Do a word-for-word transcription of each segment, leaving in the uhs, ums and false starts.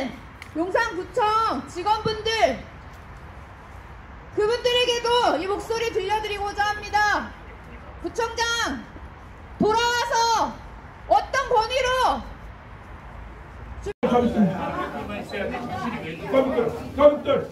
용산구청 직원분들, 그분들에게도 이 목소리 들려드리고자 합니다. 구청장 돌아와서 어떤 권위로 가족들, 가족들.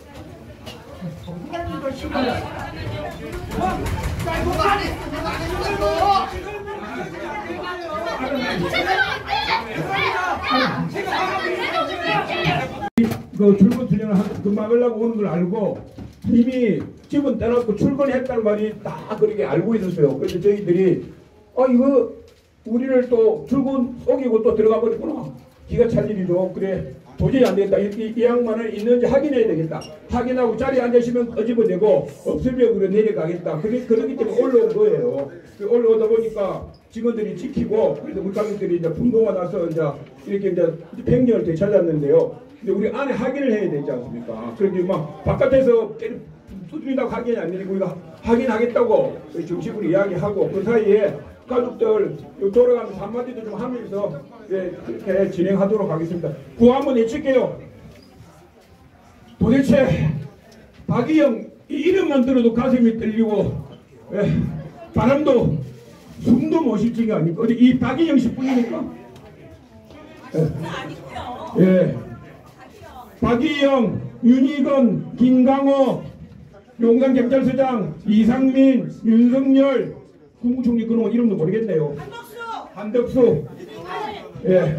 그 출근 투쟁을 그 막으려고 오는 걸 알고 이미 집은 떼놓고 출근했다는 말이 다 그렇게 알고 있었어요. 그래서 저희들이 아 이거 우리를 또 출근 속이고 또 들어가 버렸구나. 기가 찰 일이죠. 그래 도저히 안 되겠다. 이, 이, 이 양반은 있는지 확인해야 되겠다. 확인하고 자리에 앉으시면 끄집어내고 없으면 그래 내려가겠다. 그게 그러기 때문에 올라온 거예요. 올라오다 보니까 직원들이 지키고 그래서 우리 가족들이 이제 분노가 나서 이제 이렇게 이제 팽경을 되찾았는데요. 근데 우리 안에 확인을 해야 되지 않습니까? 그런데 막 바깥에서 두드린다고 확인이 안 되니까 우리가 확인하겠다고 정식으로 이야기하고 그 사이에 가족들 돌아가면서 한마디도 좀 하면서 예, 그렇게 진행하도록 하겠습니다. 구호 한번 외칠게요. 도대체 박이영 이 이름만 들어도 가슴이 떨리고 예, 바람도 숨도 못 쉴 지가 아닙니까? 어디 이 박이영 씨뿐입니까? 예. 예. 박이영, 윤희건, 김강호, 용산경찰서장, 이상민, 윤석열, 국무총리 그런 이름도 모르겠네요. 한덕수! 한덕수! 예.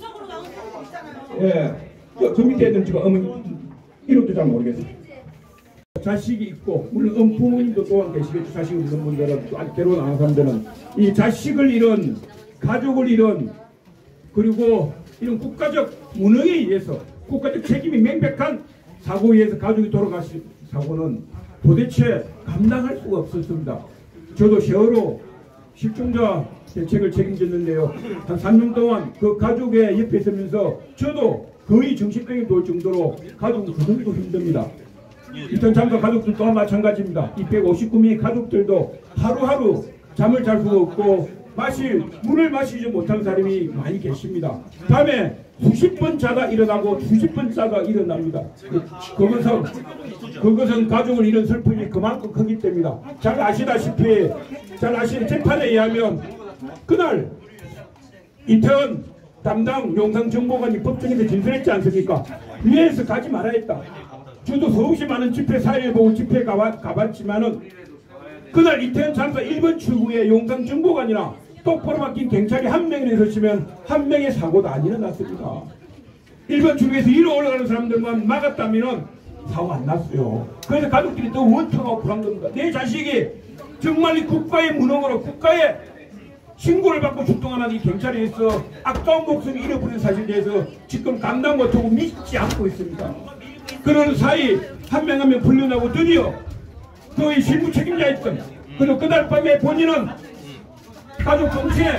예. 그, 그 밑에 있는 지금 어머니 이름도 잘 모르겠어요. 자식이 있고, 물론 엄부모님도 또한 계시겠죠. 자식이 있는 분들은, 아직 결혼 안 한 사람들은. 이 자식을 잃은, 가족을 잃은, 그리고 이런 국가적 무능에 의해서 국가적 책임이 명백한 사고에 의해서 가족이 돌아가신 사고는 도대체 감당할 수가 없었습니다. 저도 세월호 실종자 대책을 책임졌는데요. 한 삼 년 동안 그 가족의 옆에 있으면서 저도 거의 정신병이 돌 정도로 가족은 그 정도 힘듭니다. 이천 참가 가족들 또한 마찬가지입니다. 이 백오십구 명의 가족들도 하루하루 잠을 잘 수가 없고 마실 물을 마시지 못한 사람이 많이 계십니다. 밤에 수십 번 자다 일어나고 수십 번 자다 일어납니다. 그것은 그것은 가족을 잃은 슬픔이 그만큼 크기 때문이다. 잘 아시다시피 잘 아시는 재판에 의하면 그날 이태원 담당 용산정보관이 법정에서 진술했지 않습니까? 위에서 가지 말아야 했다. 저도 서울시 많은 집회 사회를 보고 집회에 가봐, 가봤지만은 그날 이태원 참사 일 번 출구에 용산정보관이나 똑바로 막힌 경찰이 한 명이 있었으면 한 명의 사고도 안 일어났습니다. 일 번 출구에서 위로 올라가는 사람들만 막았다면 사고 안 났어요. 그래서 가족들이 더 원통하고 불안합니다. 내 자식이 정말 이 국가의 무능으로 국가의 신고를 받고 출동하는 이 경찰에 있어 아까운 목숨을 잃어버린 사실에 대해서 지금 감당 못하고 믿지 않고 있습니다. 그런 사이 한 명 한 명 불려나고 드디어 그의 실무 책임자였던 그리고 그날 밤에 본인은 가족 정신에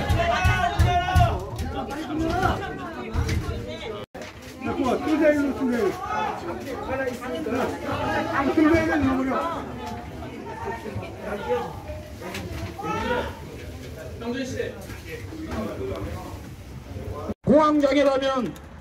자꾸 뚜레일로 뚜레일 살아있으니까 뚜레일은 누구냐 공황장애라면